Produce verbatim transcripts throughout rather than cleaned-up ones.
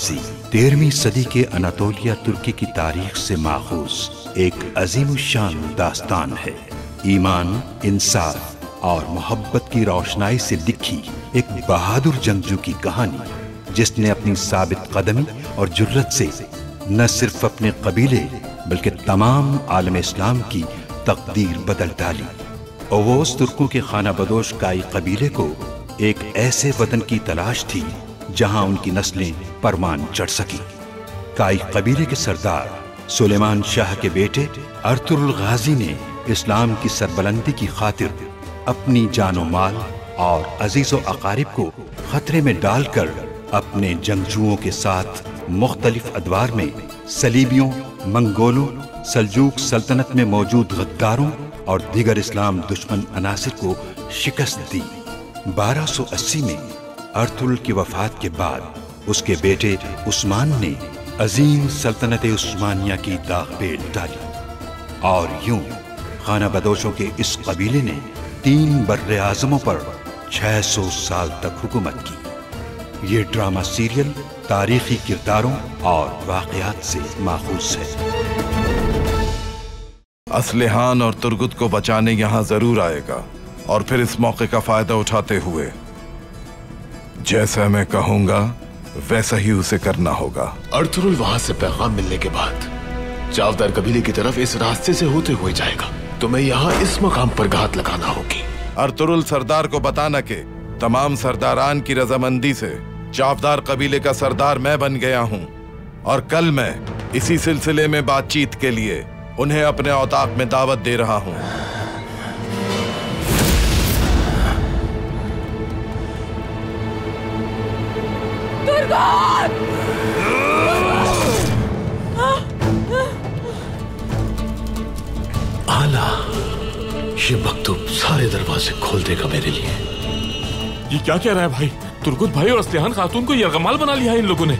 गाजी तेरहवीं सदी के अनातोलिया तुर्की की तारीख से माखूज एक अजीमुशान दास्तान है। ईमान, इंसाफ और मोहब्बत की रोशनाई से लिखी एक बहादुर जंगजू की कहानी, जिसने अपनी साबित कदमी और जुर्रत से न सिर्फ अपने कबीले बल्कि तमाम आलम इस्लाम की तकदीर बदल डाली। ओवोस तुर्कों के खाना बदोश काई कबीले को एक ऐसे वतन की तलाश थी जहां उनकी नस्लें परवान चढ़ सकी। काई कबीले के सरदार सुलेमान शाह के बेटे अर्तुरुल गाजी ने इस्लाम की सरबलंदी की खातिर अपनी जानो माल और अजीजो अकारिब को खतरे में डालकर अपने जंगजुओं के साथ मुख्तलिफ अदवार में सलीबियों, मंगोलों, सल्जूक सल्तनत में मौजूद गद्दारों और दीगर इस्लाम दुश्मन अनासिर को शिकस्त दी। बारह सौ अस्सी में अर्तुरुल की वफात के बाद उसके बेटे उस्मान ने अजीम सल्तनत उस्मानिया की दाग पेल डाली और यूं खाना बदोशों के इस कबीले ने तीन बर्रे आजमों पर छह सौ साल तक हुकूमत की। ये ड्रामा सीरियल तारीखी किरदारों और वाकयात से माखूज है। असलिहान और तुर्गुत को बचाने यहाँ जरूर आएगा और फिर इस मौके का फायदा उठाते हुए जैसा मैं कहूंगा वैसा ही उसे करना होगा। अर्तुरुल वहां से पैगाम मिलने के बाद चावदार कबीले की तरफ इस रास्ते से होते हुए जाएगा। तुम्हें यहाँ इस मकाम पर घात लगाना होगी। अर्तुरुल सरदार को बताना कि तमाम सरदारान की रजामंदी से चावदार कबीले का सरदार मैं बन गया हूँ और कल मैं इसी सिलसिले में बातचीत के लिए उन्हें अपने औताक में दावत दे रहा हूँ। आला, ये मकतूब सारे दरवाजे खोल देगा मेरे लिए। ये क्या कह रहा है भाई? तुर्गुत भाई और असलिहान खातून को यरगमाल बना लिया है इन लोगों ने।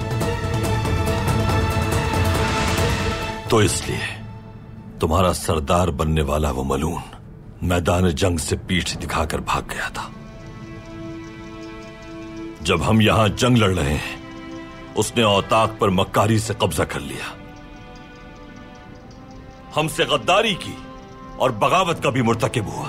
तो इसलिए तुम्हारा सरदार बनने वाला वो मलून मैदान जंग से पीठ दिखाकर भाग गया था। जब हम यहां जंग लड़ रहे हैं उसने औताक पर मक्कारी से कब्जा कर लिया, हमसे गद्दारी की और बगावत का भी मुर्तकिब हुआ।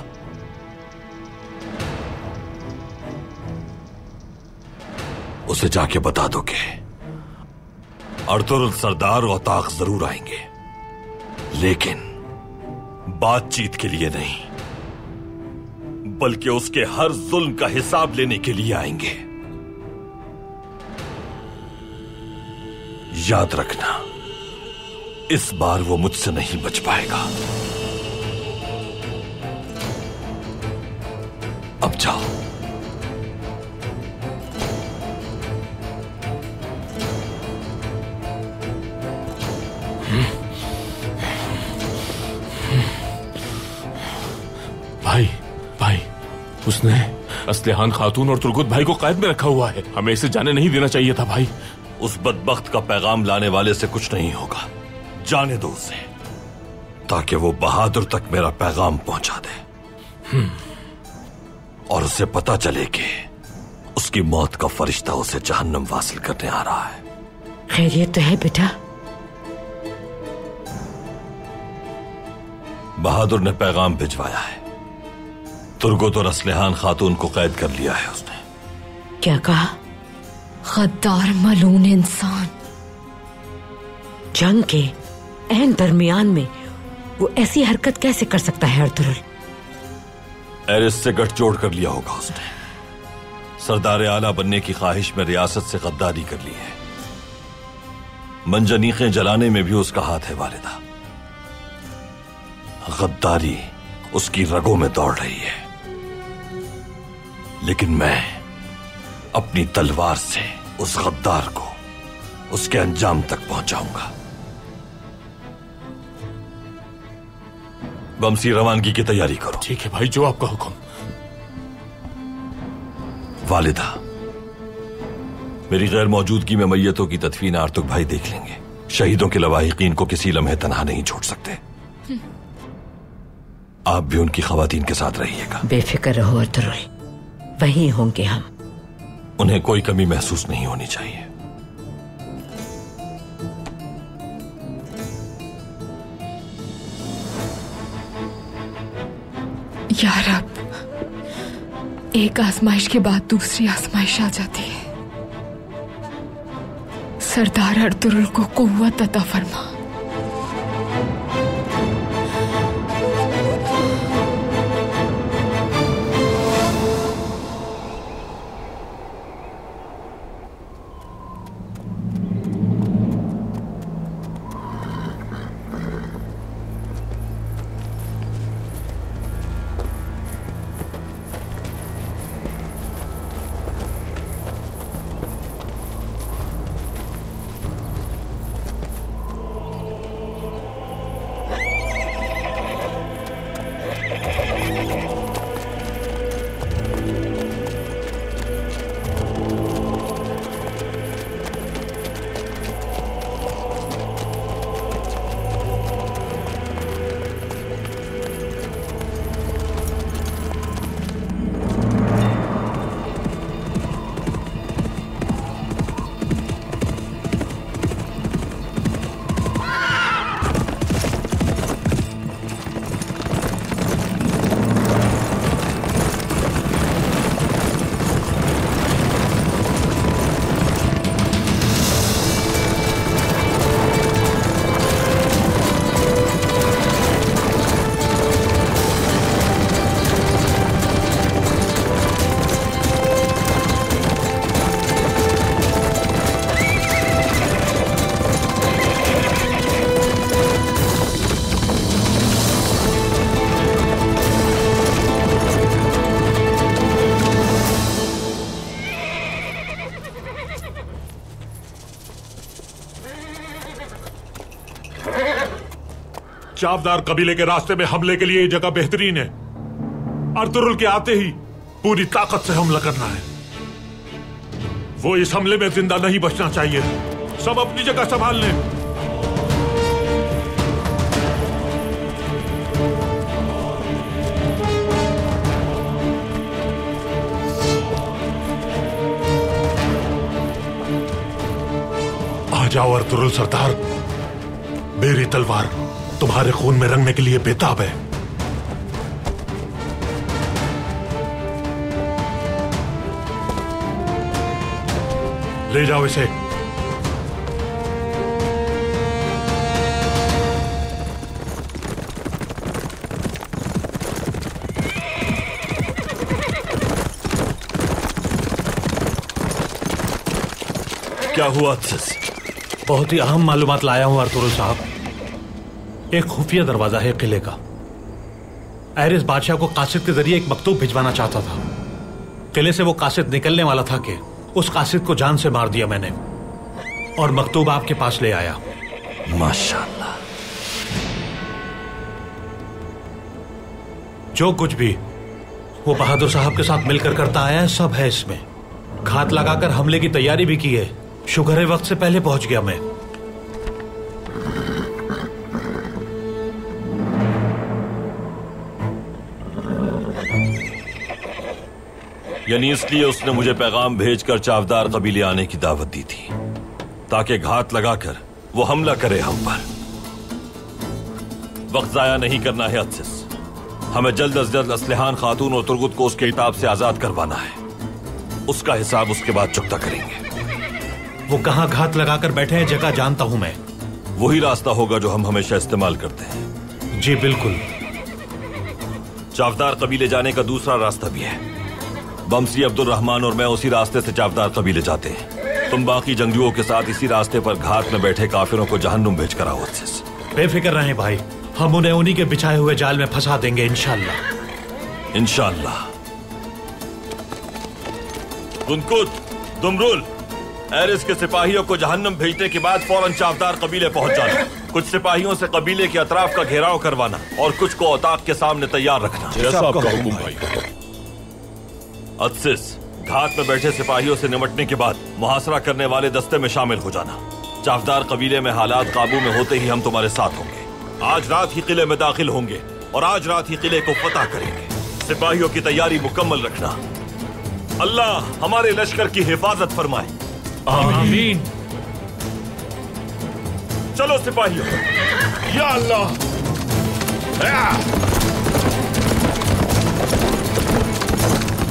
उसे जाके बता दो कि अर्तुरुल सरदार औताक जरूर आएंगे, लेकिन बातचीत के लिए नहीं बल्कि उसके हर जुल्म का हिसाब लेने के लिए आएंगे। याद रखना, इस बार वो मुझसे नहीं बच पाएगा। अब जाओ। भाई भाई उसने असलिहान खातून और तुर्गुत भाई को कैद में रखा हुआ है। हमें इसे जाने नहीं देना चाहिए था भाई। उस बदबख्त का पैगाम लाने वाले से कुछ नहीं होगा, जाने दो उसे, ताकि वो बहादुर तक मेरा पैगाम पहुंचा दे और उसे पता चले कि उसकी मौत का फरिश्ता उसे जहन्नम वासिल करने आ रहा है। खैरियत तो है बेटा? बहादुर ने पैगाम भिजवाया है। तुर्गुत और असलिहान खातून को कैद कर लिया है उसने। क्या कहा? गद्दार मलून इंसान। जंग के एन दरमियान में वो ऐसी हरकत कैसे कर सकता है अर्तुरुल? एरिस से गठजोड़ कर लिया होगा उसने। सरदार आला बनने की ख्वाहिश में रियासत से गद्दारी कर ली है। मंजनीखें जलाने में भी उसका हाथ है वालिदा। गद्दारी उसकी रगों में दौड़ रही है, लेकिन मैं अपनी तलवार से उस गद्दार को उसके अंजाम तक पहुंचाऊंगा। बमसी रवानगी की तैयारी करो। ठीक है भाई, जो आपका हुक्म। वालिदा, मेरी गैर मौजूदगी में मैयतों की तदफीन आर्तुक भाई देख लेंगे। शहीदों के लवाहिकीन को किसी लम्हे तनहा नहीं छोड़ सकते। आप भी उनकी खवातीन के साथ रहिएगा। बेफिक्र रहो अर्तुरुल, वहीं होंगे हम। उन्हें कोई कमी महसूस नहीं होनी चाहिए। या रब, एक आजमाइश के बाद दूसरी आजमाइश आ जाती है। सरदार अर्तुरुल को कुव्वत अता फरमा। चावदार कबीले के रास्ते में हमले के लिए ये जगह बेहतरीन है। अर्तुरुल के आते ही पूरी ताकत से हमला करना है। वो इस हमले में जिंदा नहीं बचना चाहिए। सब अपनी जगह संभाल लें। आ जाओ अर्तुरुल सरदार, मेरी तलवार तुम्हारे खून में रंगने के लिए बेताब है। ले जाओ इसे। क्या हुआ? बहुत ही अहम मालूमात लाया हूं अर्तुरुल साहब। एक खुफिया दरवाजा है किले का। एरिस बादशाह को कासिद के जरिए एक मकतूब भिजवाना चाहता था। किले से वो कासिद निकलने वाला था कि उस कासिद को जान से मार दिया मैंने और मकतूब आपके पास ले आया। माशाअल्लाह। जो कुछ भी वो बहादुर साहब के साथ मिलकर करता आया है, सब है इसमें। घात लगाकर हमले की तैयारी भी की है। शुक्र है वक्त से पहले पहुंच गया मैं। यानी इसलिए उसने मुझे पैगाम भेजकर चावदार कबीले आने की दावत दी थी ताकि घात लगाकर वो हमला करे हम पर। वक्त जाया नहीं करना है अत्सिस। हमें जल्द अज जल्द असलहान खातून और तुर्गुत को उसके इताब से आजाद करवाना है। उसका हिसाब उसके बाद चुकता करेंगे। वो कहां घात लगाकर बैठे हैं जगह जानता हूं मैं। वही रास्ता होगा जो हम हमेशा इस्तेमाल करते हैं। जी बिल्कुल। चावदार कबीले जाने का दूसरा रास्ता भी है। बमसी अब्दुल रहमान और मैं उसी रास्ते से चावदार कबीले जाते हैं। तुम बाकी जंगजुओं के साथ इसी रास्ते पर घात में बैठे काफिरों को जहन्नुम भेज कर आओ। बेफिक्र रहें भाई, हम उन्हें उन्हीं के बिछाए हुए जाल में फंसा देंगे इंशाअल्लाह। इंशाअल्लाह। गुनकुत, दुमरुल, एरिस के सिपाहियों को जहन्नुम भेजने के बाद फौरन चावदार कबीले पहुंच जाना। कुछ सिपाहियों से कबीले के अतराफ का घेराव करवाना और कुछ को औताक के सामने तैयार रखना। जैसा आपका हुक्म भाई। अत्सिस, घात में बैठे सिपाहियों से निपटने के बाद मुहासरा करने वाले दस्ते में शामिल हो जाना। चावदार कबीले में हालात काबू में होते ही हम तुम्हारे साथ होंगे। आज रात ही किले में दाखिल होंगे और आज रात ही किले को फतह करेंगे। सिपाहियों की तैयारी मुकम्मल रखना। अल्लाह हमारे लश्कर की हिफाजत फरमाए। आमीन। चलो सिपाहियों। या अल्लाह।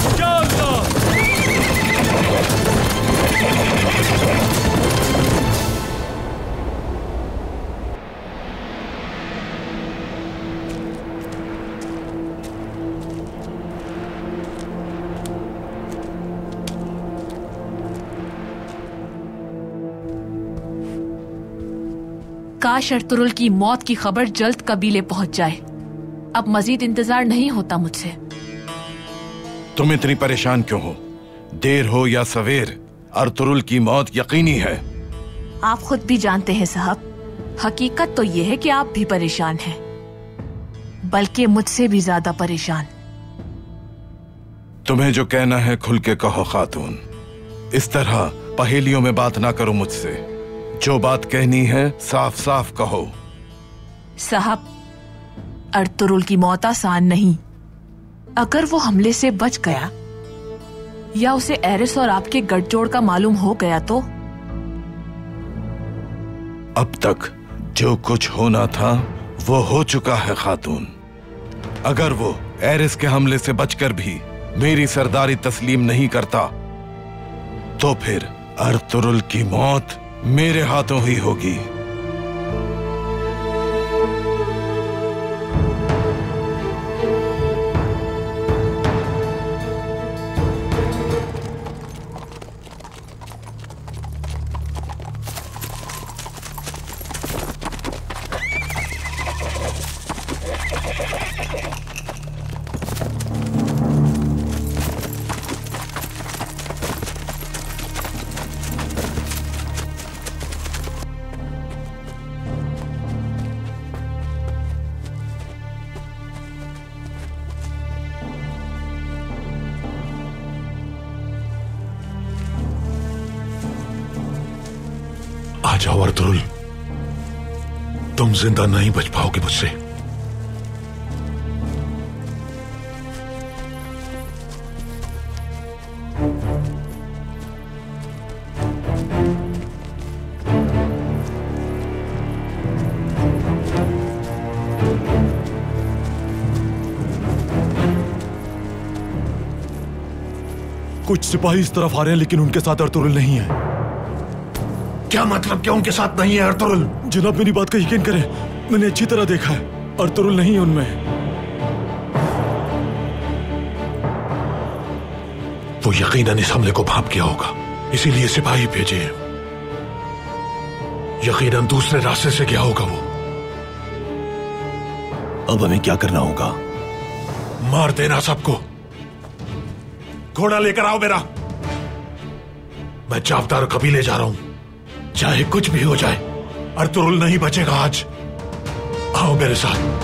काश अर्तुरुल की मौत की खबर जल्द कबीले पहुंच जाए। अब मजीद इंतजार नहीं होता मुझसे। तुम इतनी परेशान क्यों हो? देर हो या सवेर, अर्तुरुल की मौत यकीनी है। आप खुद भी जानते हैं साहब, हकीकत तो ये है कि आप भी परेशान हैं, बल्कि मुझसे भी ज्यादा परेशान। तुम्हें जो कहना है खुल के कहो खातून। इस तरह पहेलियों में बात ना करो मुझसे। जो बात कहनी है साफ साफ कहो। साहब, अर्तुरुल की मौत आसान नहीं। अगर वो हमले से बच गया या उसे एरिस और आपके गठजोड़ का मालूम हो गया तो? अब तक जो कुछ होना था वो हो चुका है खातून। अगर वो एरिस के हमले से बचकर भी मेरी सरदारी तस्लीम नहीं करता तो फिर अर्तुरुल की मौत मेरे हाथों ही होगी। आ जाओ अर्तुरुल, तुम जिंदा नहीं बच पाओगे मुझसे। कुछ सिपाही इस तरफ आ रहे हैं लेकिन उनके साथ अर्तुरुल नहीं है। क्या मतलब क्या उनके साथ नहीं है अर्तुरुल? जनाब मेरी बात का यकीन करें, मैंने अच्छी तरह देखा है, अर्तुरुल नहीं है उनमें। वो यकीनन इस हमले को भांप गया होगा, इसीलिए सिपाही भेजे हैं। यकीनन दूसरे रास्ते से गया होगा वो। अब हमें क्या करना होगा? मार देना सबको। घोड़ा लेकर आओ मेरा, मैं चावदार कबीले जा रहा हूं। चाहे कुछ भी हो जाए, अर्तुरुल नहीं बचेगा आज। आओ मेरे साथ।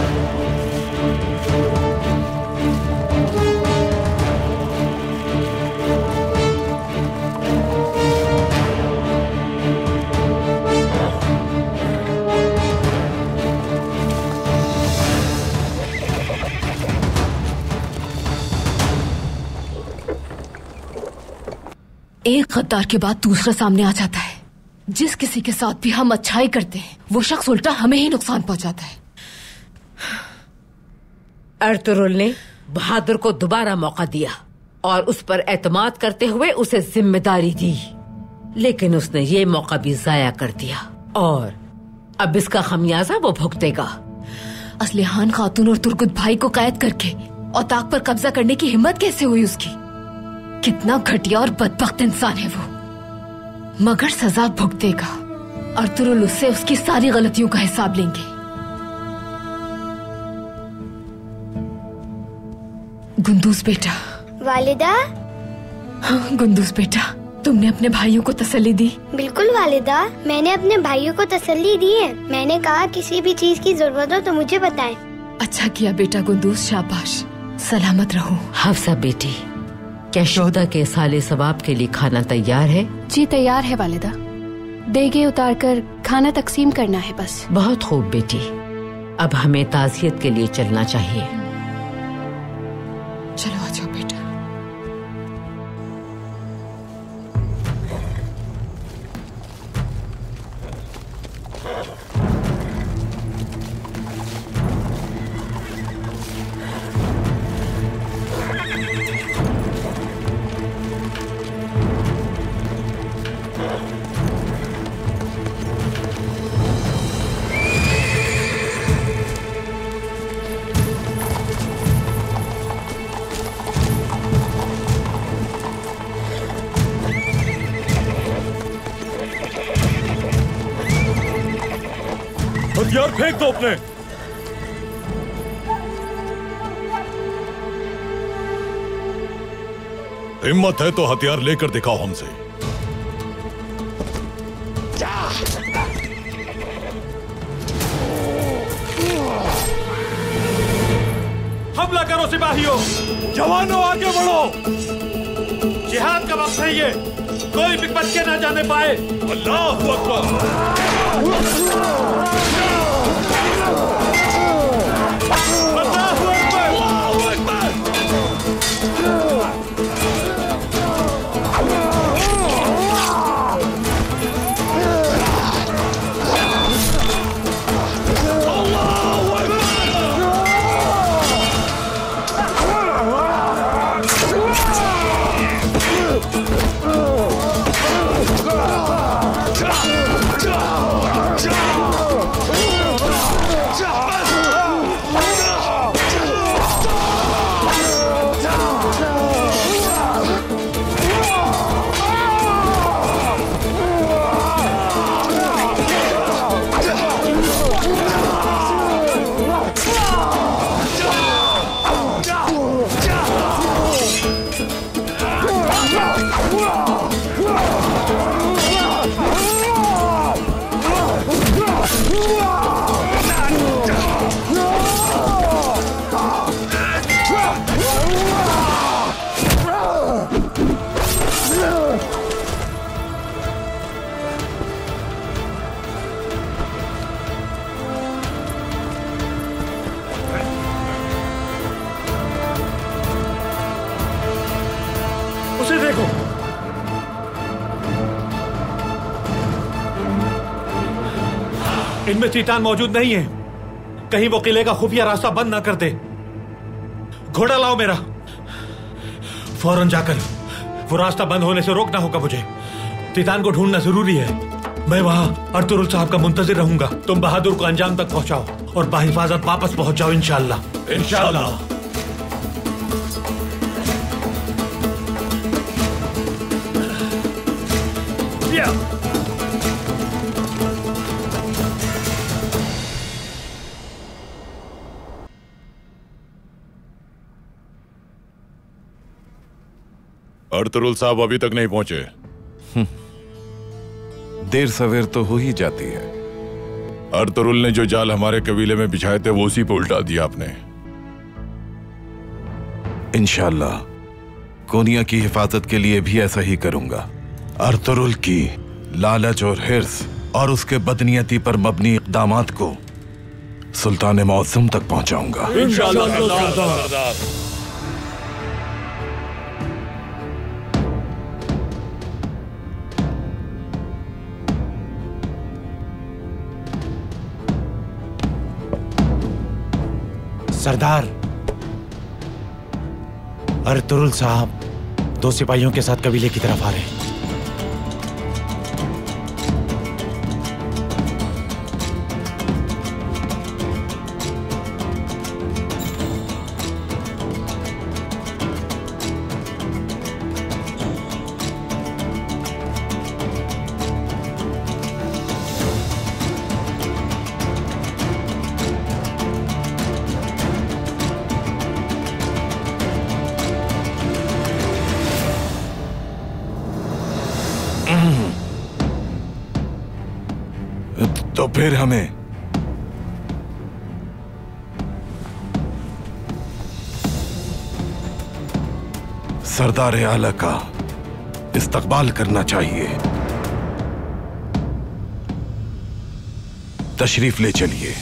एक गद्दार के बाद दूसरा सामने आ जाता है। जिस किसी के साथ भी हम अच्छाई करते हैं वो शख्स उल्टा हमें ही नुकसान पहुंचाता है। अर्तुरुल ने बहादुर को दोबारा मौका दिया और उस पर एतमाद करते हुए उसे जिम्मेदारी दी, लेकिन उसने ये मौका भी जाया कर दिया और अब इसका खमियाजा वो भुगतेगा। असलिहान खातून और तुर्गुत भाई को कैद करके औताक पर कब्जा करने की हिम्मत कैसे हुई उसकी? कितना घटिया और बदबख्त इंसान है वो, मगर सजा भुगतेगा। अर्तुरुल उससे उसकी सारी गलतियों का हिसाब लेंगे। गुंदूस बेटा। वालिदा। हाँ गुंदूस बेटा, तुमने अपने भाइयों को तसल्ली दी? बिल्कुल वालिदा, मैंने अपने भाइयों को तसल्ली दी है। मैंने कहा किसी भी चीज की जरूरत हो तो मुझे बताएं। अच्छा किया बेटा गुंदूस, शाबाश, सलामत रहो। हफ्सा बेटी, क्या शोहदा के साले सवाब के लिए खाना तैयार है? जी तैयार है वालिदा, देगे उतार कर खाना तकसीम करना है बस। बहुत खूब बेटी, अब हमें ताज़ियत के लिए चलना चाहिए। चलो आ जाओ बेटा। हथियार फेंक दो अपने। हिम्मत है तो हथियार लेकर दिखाओ हमसे। हमला करो सिपाहियों, जवानों आगे बढ़ो। जिहाद का वक्त है ये, कोई भी बच के ना जाने पाए। अल्लाहू अकबर। उसे देखो, इनमें चीटान मौजूद नहीं है। कहीं वो किले का खुफिया रास्ता बंद ना कर दे। घोड़ा लाओ मेरा, फौरन जाकर वो रास्ता बंद होने से रोकना होगा मुझे। चीटान को ढूंढना जरूरी है। मैं वहां अर्तुरुल साहब का मुंतजिर रहूंगा। तुम बहादुर को अंजाम तक पहुंचाओ और बाहिफाजत वापस पहुंच जाओ इंशाअल्लाह। इंशाअल्लाह। अर्तुरुल साहब अभी तक नहीं पहुंचे। देर सवेर तो हो ही जाती है। अर्तुरुल ने जो जाल हमारे कबीले में बिछाए थे वो उसी पे उल्टा दिया आपने। इंशाअल्लाह कोनिया की हिफाजत के लिए भी ऐसा ही करूंगा। अर्तुरुल की लालच और हिर्स और उसके बदनीयती पर मबनी इक़दामात को सुल्तान मौसम तक पहुंचाऊंगा। इंशाअल्लाह सरदार। सरदार, अर्तुरुल साहब दो सिपाहियों के साथ कबीले की तरफ आ रहे हैं। तो फिर हमें सरदार आला का इस्तकबाल करना चाहिए। तशरीफ ले चलिए।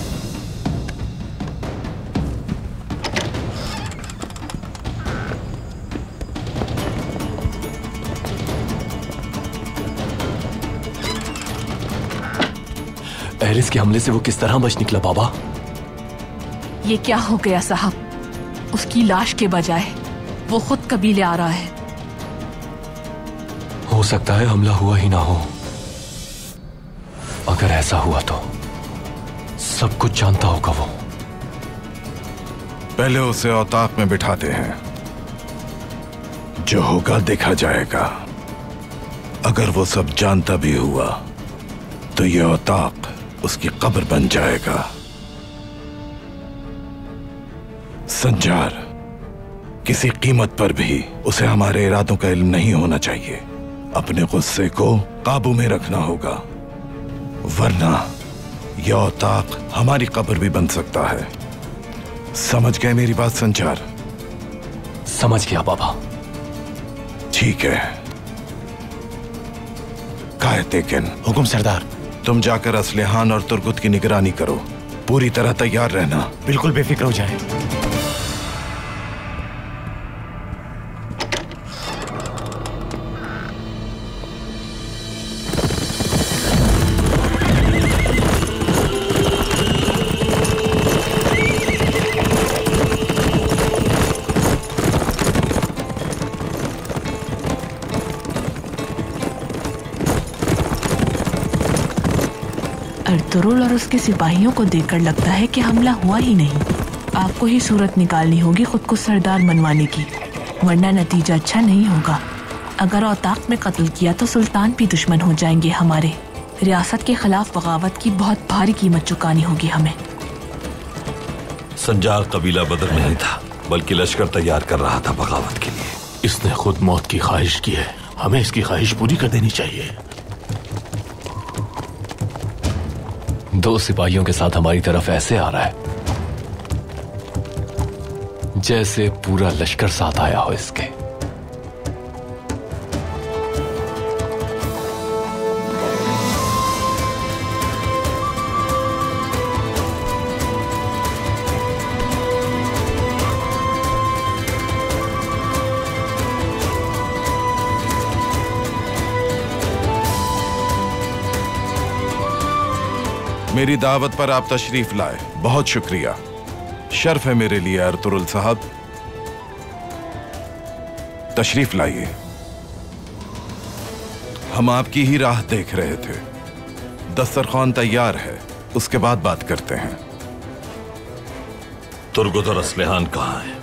एरिस के हमले से वो किस तरह बच निकला बाबा? ये क्या हो गया साहब? उसकी लाश के बजाय वो खुद कबीले आ रहा है। हो सकता है हमला हुआ ही ना हो। अगर ऐसा हुआ तो सब कुछ जानता होगा वो। पहले उसे औताक में बिठाते हैं, जो होगा देखा जाएगा। अगर वो सब जानता भी हुआ तो ये औताक उसकी कब्र बन जाएगा। संजार, किसी कीमत पर भी उसे हमारे इरादों का इल्म नहीं होना चाहिए। अपने गुस्से को काबू में रखना होगा, वरना यह औताक हमारी कब्र भी बन सकता है। समझ गए मेरी बात संचार? समझ गया बाबा। ठीक है। कायतेकिन। हुकुम सरदार। तुम जाकर असलिहान और तुर्गुत की निगरानी करो। पूरी तरह तैयार रहना। बिल्कुल बेफिक्र हो जाए। अर्तुरुल और उसके सिपाहियों को देखकर लगता है कि हमला हुआ ही नहीं। आपको ही सूरत निकालनी होगी खुद को सरदार मनवाने की, वरना नतीजा अच्छा नहीं होगा। अगर औताक में कत्ल किया तो सुल्तान भी दुश्मन हो जाएंगे हमारे। रियासत के खिलाफ बगावत की बहुत भारी कीमत चुकानी होगी हमें। संजार कबीला बदर नहीं था, बल्कि लश्कर तैयार कर रहा था बगावत के लिए। इसने खुद मौत की ख्वाहिश की है, हमें इसकी ख्वाहिश पूरी कर देनी चाहिए। दो सिपाहियों के साथ हमारी तरफ ऐसे आ रहा है जैसे पूरा लश्कर साथ आया हो इसके। मेरी दावत पर आप तशरीफ लाए, बहुत शुक्रिया। शर्फ है मेरे लिए अर्तुरुल साहब। तशरीफ लाइए। हम आपकी ही राह देख रहे थे। दस्तरखान तैयार है, उसके बाद बात करते हैं। तुर्गुत और असलिहान कहाँ हैं?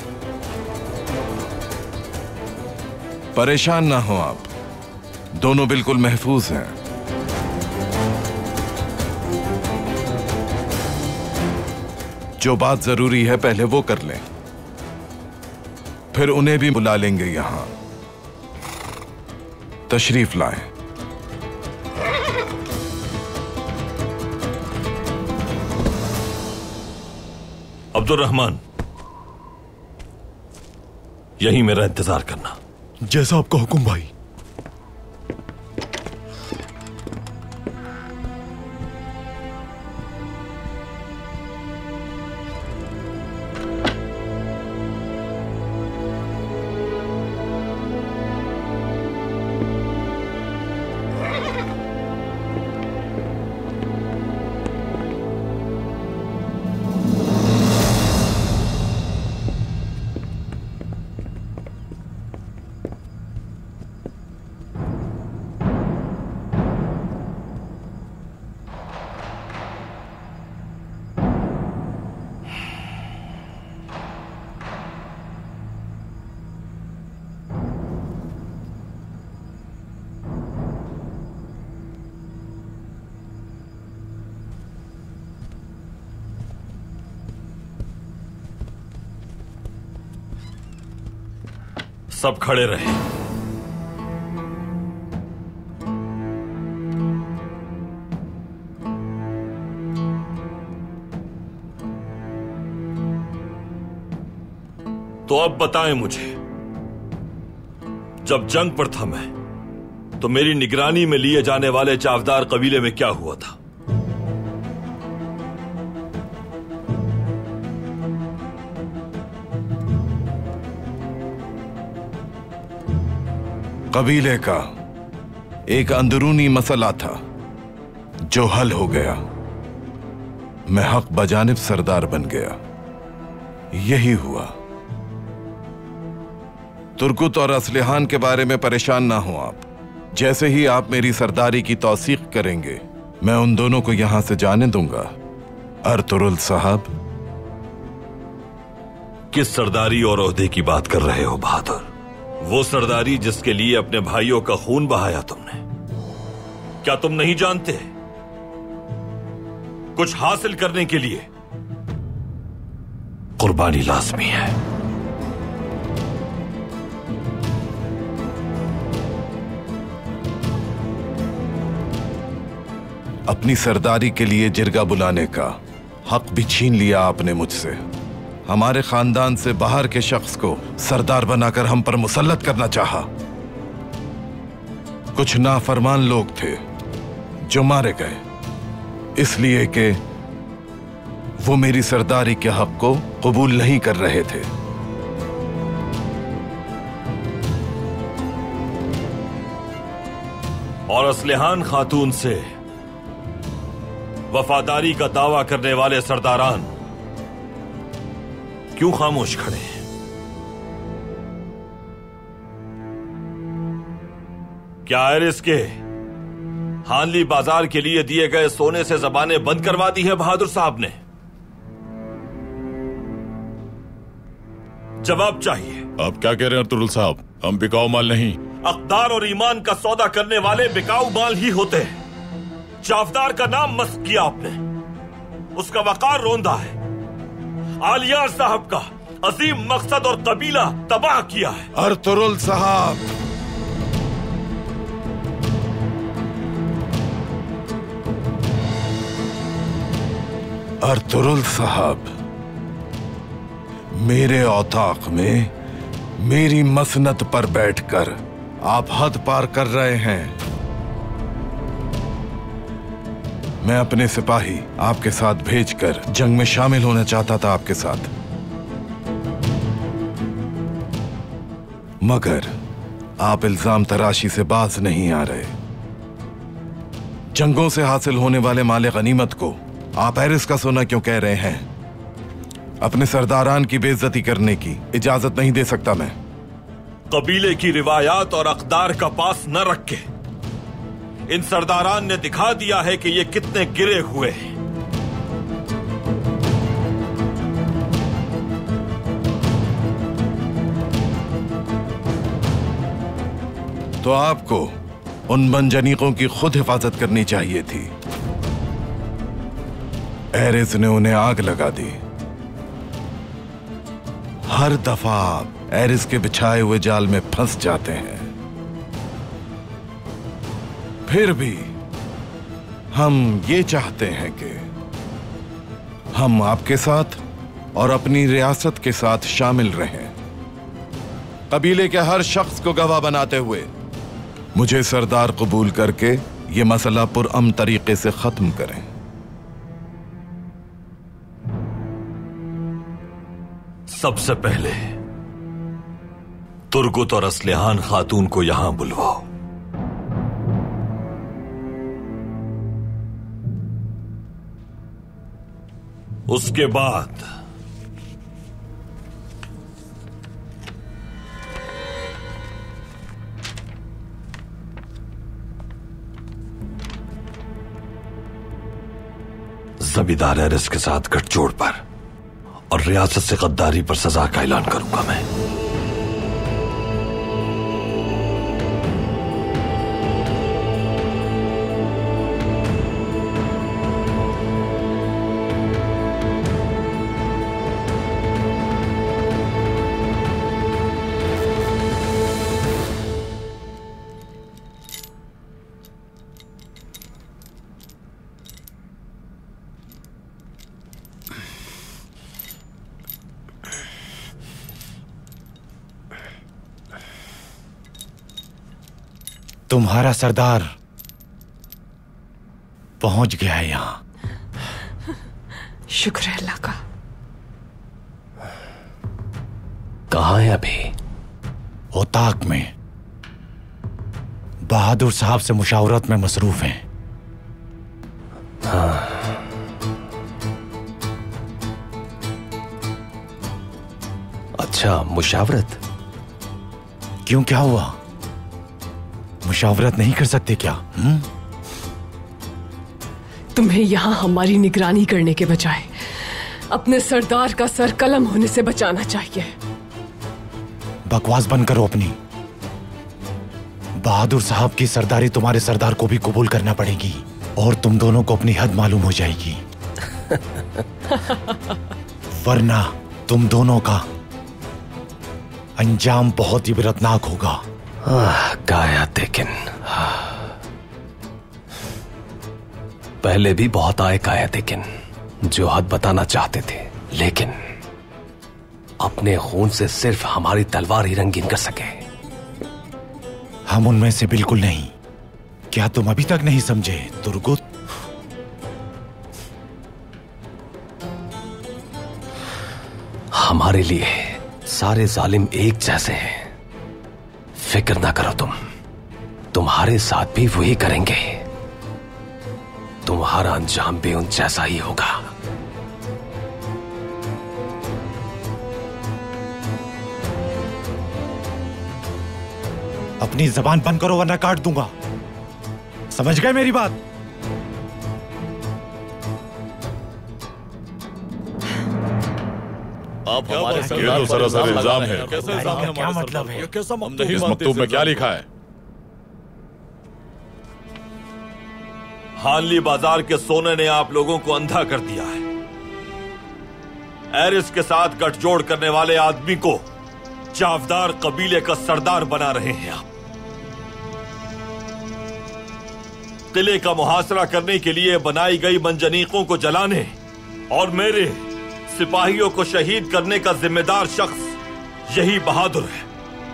परेशान ना हो आप, दोनों बिल्कुल महफूज हैं। जो बात जरूरी है पहले वो कर लें, फिर उन्हें भी बुला लेंगे यहां। तशरीफ लाएं। अब्दुर्रहमान, यहीं मेरा इंतजार करना। जैसा आपका हुक्म भाई। सब खड़े रहे। तो अब बताएं मुझे, जब जंग पर था मैं, तो मेरी निगरानी में लिए जाने वाले चावदार कबीले में क्या हुआ था? कबीले का एक अंदरूनी मसला था जो हल हो गया। मैं हक बजानिब सरदार बन गया। यही हुआ। तुर्गुत और असलिहान के बारे में परेशान ना हो आप। जैसे ही आप मेरी सरदारी की तौसीक करेंगे, मैं उन दोनों को यहां से जाने दूंगा। अर्तुरुल साहब, किस सरदारी और ओहदे की बात कर रहे हो बहादुर? वो सरदारी जिसके लिए अपने भाइयों का खून बहाया तुमने। क्या तुम नहीं जानते कुछ हासिल करने के लिए कुर्बानी लाजमी है। अपनी सरदारी के लिए जिरगा बुलाने का हक भी छीन लिया आपने मुझसे। हमारे खानदान से बाहर के शख्स को सरदार बनाकर हम पर मुसल्लत करना चाहा। कुछ नाफरमान लोग थे जो मारे गए, इसलिए कि वो मेरी सरदारी के हक को कबूल नहीं कर रहे थे। और असलिहान खातून से वफादारी का दावा करने वाले सरदारान क्यों खामोश खड़े हैं? क्या एरिस के हानली बाजार के लिए दिए गए सोने से जबानें बंद करवा दी है बहादुर साहब ने? जवाब चाहिए। आप क्या कह रहे हैं तुरुल साहब? हम बिकाऊ माल नहीं। अक़दार और ईमान का सौदा करने वाले बिकाऊ माल ही होते हैं। जाफदार का नाम मस्क किया आपने, उसका वकार रोंदा है। आलियार साहब का अजीम मकसद और कबीला तबाह किया है। अर्तुरुल साहब, अर्तुरुल साहब, मेरे औताक में मेरी मसनत पर बैठकर आप हद पार कर रहे हैं। मैं अपने सिपाही आपके साथ भेजकर जंग में शामिल होना चाहता था आपके साथ, मगर आप इल्जाम तराशी से बाज नहीं आ रहे। जंगों से हासिल होने वाले माले गनीमत को आप एरिस का सोना क्यों कह रहे हैं? अपने सरदारान की बेइज्जती करने की इजाजत नहीं दे सकता मैं। कबीले की रिवायात और अक़दार का पास न रख के इन सरदारान ने दिखा दिया है कि ये कितने गिरे हुए हैं। तो आपको उन मंजनीकों की खुद हिफाजत करनी चाहिए थी। एरिस ने उन्हें आग लगा दी। हर दफा आप एरिस के बिछाए हुए जाल में फंस जाते हैं। फिर भी हम ये चाहते हैं कि हम आपके साथ और अपनी रियासत के साथ शामिल रहें। कबीले के हर शख्स को गवाह बनाते हुए मुझे सरदार कबूल करके ये मसला पुरअमन तरीके से खत्म करें। सबसे पहले तुर्गुत और असलिहान खातून को यहां बुलवाओ। उसके बाद जमींदार एरिस के साथ गठजोड़ पर और रियासत से गद्दारी पर सजा का ऐलान करूंगा मैं। तुम्हारा सरदार पहुंच गया है यहां। शुक्र है अल्लाह का। कहां है अभी? ओताक में बहादुर साहब से मुशावरत में मसरूफ हैं। हाँ। अच्छा, मुशावरत? क्यों, क्या हुआ? मुशावरत नहीं कर सकते क्या? हुँ? तुम्हें यहां हमारी निगरानी करने के बजाय अपने सरदार का सर कलम होने से बचाना चाहिए। बकवास बंद करो अपनी। बहादुर साहब की सरदारी तुम्हारे सरदार को भी कबूल करना पड़ेगी और तुम दोनों को अपनी हद मालूम हो जाएगी। वरना तुम दोनों का अंजाम बहुत ही विरतनाक होगा। गाया लेकिन पहले भी बहुत आए गाया लेकिन जो हद बताना चाहते थे, लेकिन अपने खून से सिर्फ हमारी तलवार ही रंगीन कर सके। हम उनमें से बिल्कुल नहीं। क्या तुम अभी तक नहीं समझे तुर्गुत? हमारे लिए सारे जालिम एक जैसे हैं। फिक्र ना करो तुम, तुम्हारे साथ भी वही करेंगे। तुम्हारा अंजाम भी उन जैसा ही होगा। अपनी जबान बंद करो वरना काट दूंगा। समझ गए मेरी बात? आप हमारे सरदार पर सरासर इल्जाम है। कैसे इल्जाम है? क्या मतलब है? कैसा मकतूब? इस मकतूब में क्या लिखा है? हानली बाजार के सोने ने आप लोगों को अंधा कर दिया है। एरिस के साथ गठजोड़ करने वाले आदमी को चावदार कबीले का सरदार बना रहे हैं आप। किले का मुहासरा करने के लिए बनाई गई मंजनीकों को जलाने और मेरे सिपाहियों को शहीद करने का जिम्मेदार शख्स यही बहादुर है।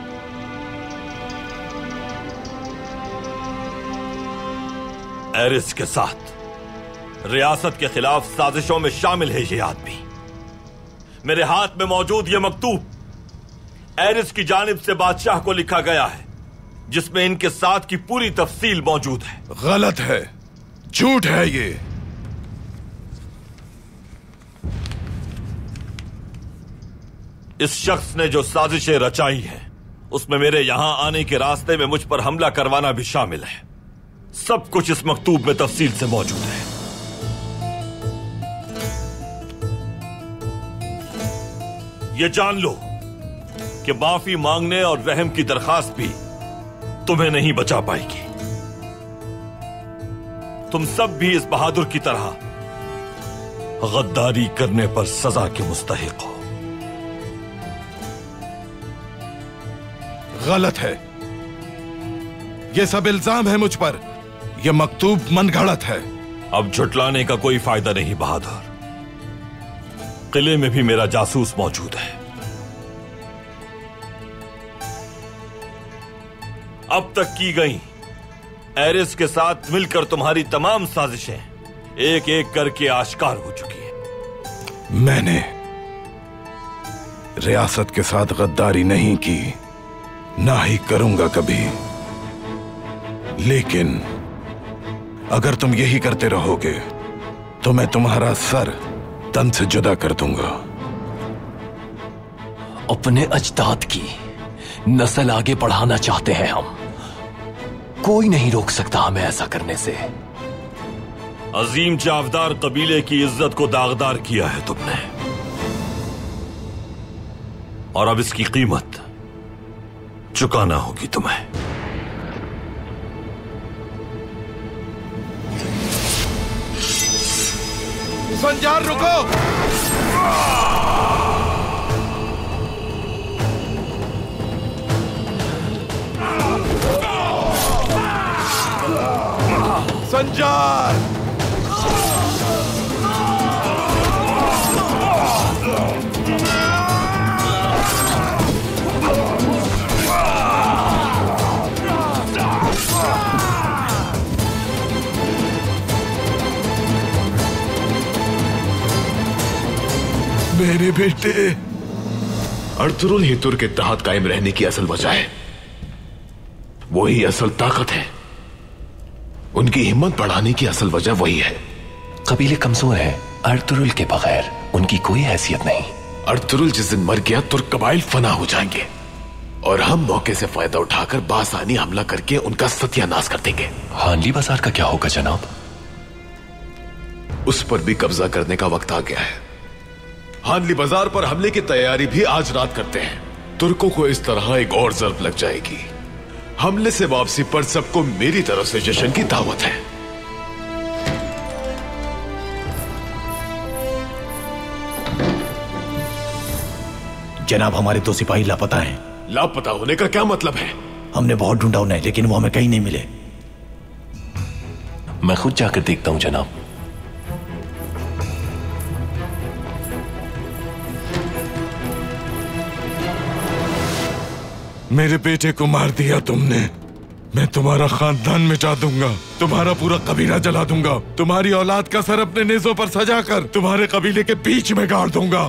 एरिस के साथ रियासत के खिलाफ साजिशों में शामिल है ये आदमी। मेरे हाथ में मौजूद ये मकतूब एरिस की जानिब से बादशाह को लिखा गया है, जिसमें इनके साथ की पूरी तफसील मौजूद है। गलत है, झूठ है ये। इस शख्स ने जो साजिशें रचाई हैं, उसमें मेरे यहां आने के रास्ते में मुझ पर हमला करवाना भी शामिल है। सब कुछ इस मकतूब में तफसील से मौजूद है। ये जान लो कि माफी मांगने और रहम की दरखास्त भी तुम्हें नहीं बचा पाएगी। तुम सब भी इस बहादुर की तरह गद्दारी करने पर सजा के मुस्तहिक हो। गलत है, ये सब इल्जाम है मुझ पर। यह मकतूब मनगढ़ंत है। अब झुटलाने का कोई फायदा नहीं बहादुर। किले में भी मेरा जासूस मौजूद है। अब तक की गई एरिस के साथ मिलकर तुम्हारी तमाम साजिशें एक एक करके आश्कार हो चुकी है। मैंने रियासत के साथ गद्दारी नहीं की, ना ही करूंगा कभी। लेकिन अगर तुम यही करते रहोगे तो मैं तुम्हारा सर तन से जुदा कर दूंगा। अपने अजदाद की नस्ल आगे बढ़ाना चाहते हैं हम। कोई नहीं रोक सकता हमें ऐसा करने से। अजीम चावदार कबीले की इज्जत को दागदार किया है तुमने, और अब इसकी कीमत चुकाना होगी तुम्हें। संजार रुको! संजार! मेरे बेटे। अर्तुरुल ही तुर्क के तहत कायम रहने की असल वजह है। वही असल ताकत है। उनकी हिम्मत बढ़ाने की असल वजह वही है। कबीले कमजोर है, अर्तुरुल के बगैर उनकी कोई हैसियत नहीं। अर्तुरुल जिस दिन मर गया तुर्क कबाइल फना हो जाएंगे और हम मौके से फायदा उठाकर बासानी हमला करके उनका सत्यानाश कर देंगे। हानली बाजार का क्या होगा जनाब? उस पर भी कब्जा करने का वक्त आ गया है। हानली बाजार पर हमले की तैयारी भी आज रात करते हैं। तुर्कों को इस तरह एक और जर्ब लग जाएगी। हमले से वापसी पर सबको मेरी तरफ से जश्न की दावत है। जनाब, हमारे दो सिपाही लापता हैं। लापता होने का क्या मतलब है? हमने बहुत ढूंढा उन्हें, लेकिन वो हमें कहीं नहीं मिले। मैं खुद जाकर देखता हूं जनाब। मेरे बेटे को मार दिया तुमने, मैं तुम्हारा खानदान मिटा दूंगा, तुम्हारा पूरा कबीला जला दूंगा, तुम्हारी औलाद का सर अपने नेज़ों पर सजाकर तुम्हारे कबीले के बीच में गाड़ दूंगा,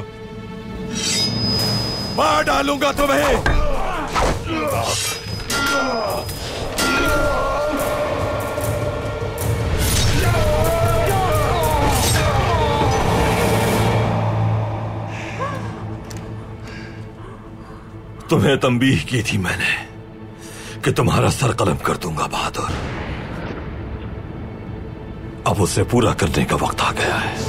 मार डालूंगा तुम्हें। तुम्हें तंबीह की थी मैंने कि तुम्हारा सर कलम कर दूंगा बहादुर। अब उसे पूरा करने का वक्त आ गया है।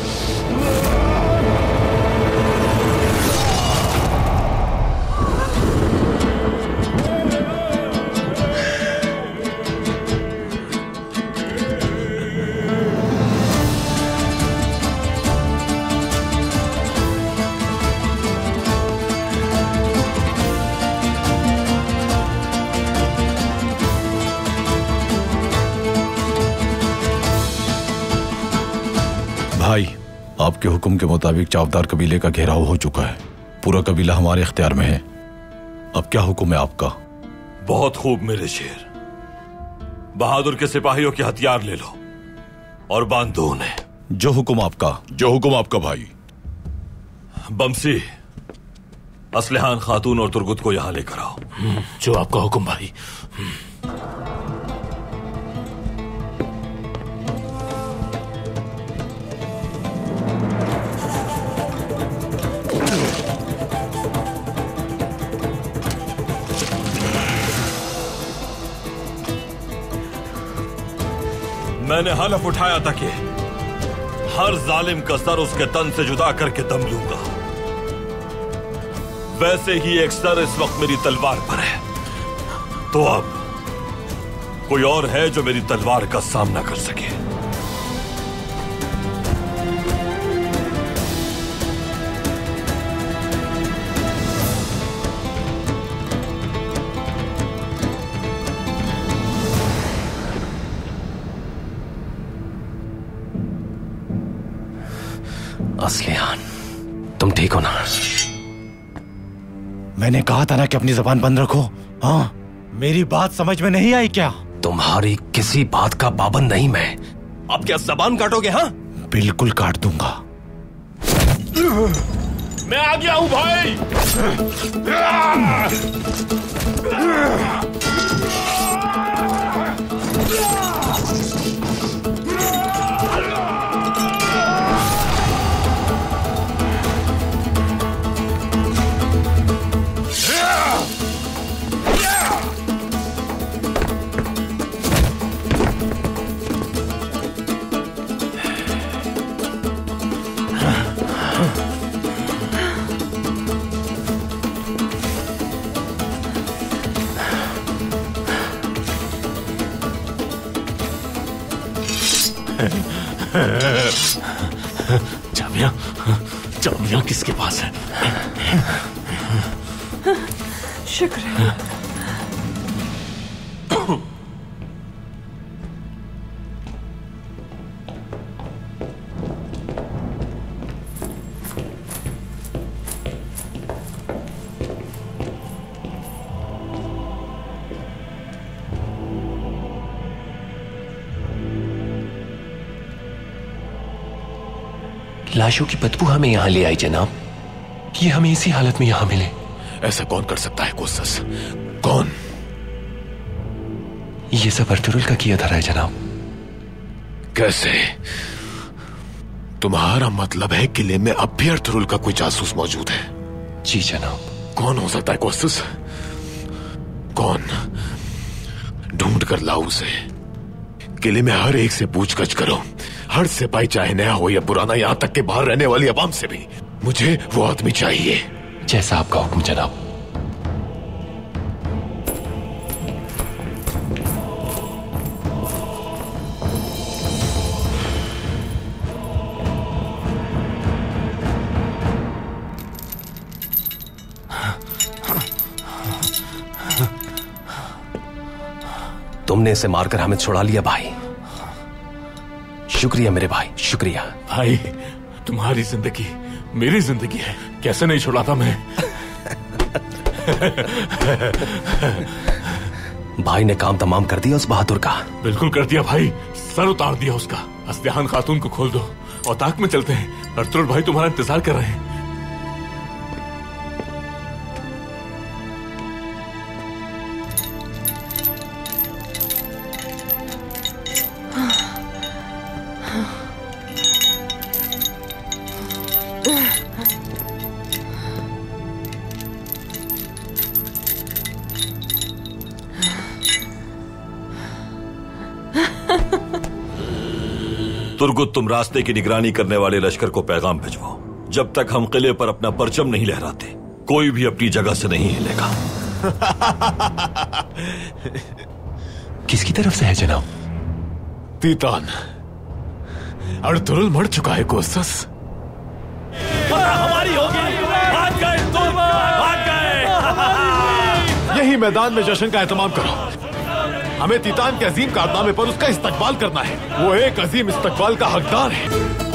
भाई, आपके हुक्म के मुताबिक चावदार कबीले का घेराव हो चुका है। पूरा कबीला हमारे इख्तियार में है। अब क्या हुक्म है आपका? बहुत खूब मेरे शेर। बहादुर के सिपाहियों के हथियार ले लो और बांध दो उन्हें। जो हुक्म आपका। जो हुक्म आपका भाई। बमसी, असलहान खातून और तुर्गुत को यहां लेकर आओ। जो आपका हुक्म भाई। मैंने हलफ उठाया था कि हर जालिम का सर उसके तन से जुदा करके दम लूंगा। वैसे ही एक सर इस वक्त मेरी तलवार पर है। तो अब कोई और है जो मेरी तलवार का सामना कर सके? असलिहान, तुम ठीक हो ना? मैंने कहा था ना कि अपनी जबान बंद रखो। हाँ, मेरी बात समझ में नहीं आई क्या? तुम्हारी किसी बात का पाबंद नहीं मैं। अब क्या जबान काटोगे? हाँ, बिल्कुल काट दूंगा। मैं आ गया हूं भाई। चाबियां चाबियां किसके पास है? शुक्र है। लाशों की बदबू हमें यहां ले आई जनाब। ये हमें इसी हालत में यहां मिले। ऐसा कौन कर सकता है कोसस? कौन? ये सब अर्तुरुल का किया धरा है जनाब। कैसे? तुम्हारा मतलब है किले में अब भी अर्तुरुल का कोई जासूस मौजूद है? जी जनाब। कौन हो सकता है कोसस? कौन? ढूंढ कर लाओ उसे। किले में हर एक से पूछगछ करो। हर सिपाही, चाहे नया हो या पुराना, यहां तक के बाहर रहने वाली अवाम से भी। मुझे वो आदमी चाहिए। जैसा आपका हुक्म जनाब। तुमने इसे मारकर हमें छुड़ा लिया भाई। शुक्रिया मेरे भाई, शुक्रिया। भाई तुम्हारी जिंदगी मेरी जिंदगी है, कैसे नहीं छुड़ाता मैं। भाई ने काम तमाम कर दिया उस बहादुर का? बिल्कुल कर दिया भाई, सर उतार दिया उसका। अस्लहान खातून को खोल दो और ताक में चलते हैं। अर्तुरुल भाई तुम्हारा इंतजार कर रहे हैं। तुर्गुत, तुम रास्ते की निगरानी करने वाले लश्कर को पैगाम भिजवाओ। जब तक हम किले पर अपना परचम नहीं लहराते, कोई भी अपनी जगह से नहीं हिलेगा। किसकी तरफ से है जनाब? तीतान, अर्तुरुल मर चुका है कोसस। हमारी होगी, भाग गए तुम, भाग गए। यही मैदान में जश्न का एहतमाम करो। हमें तीतान के अजीम कारनामे पर उसका इस्तकबाल करना है। वो एक अजीम इस्तकबाल का हकदार है।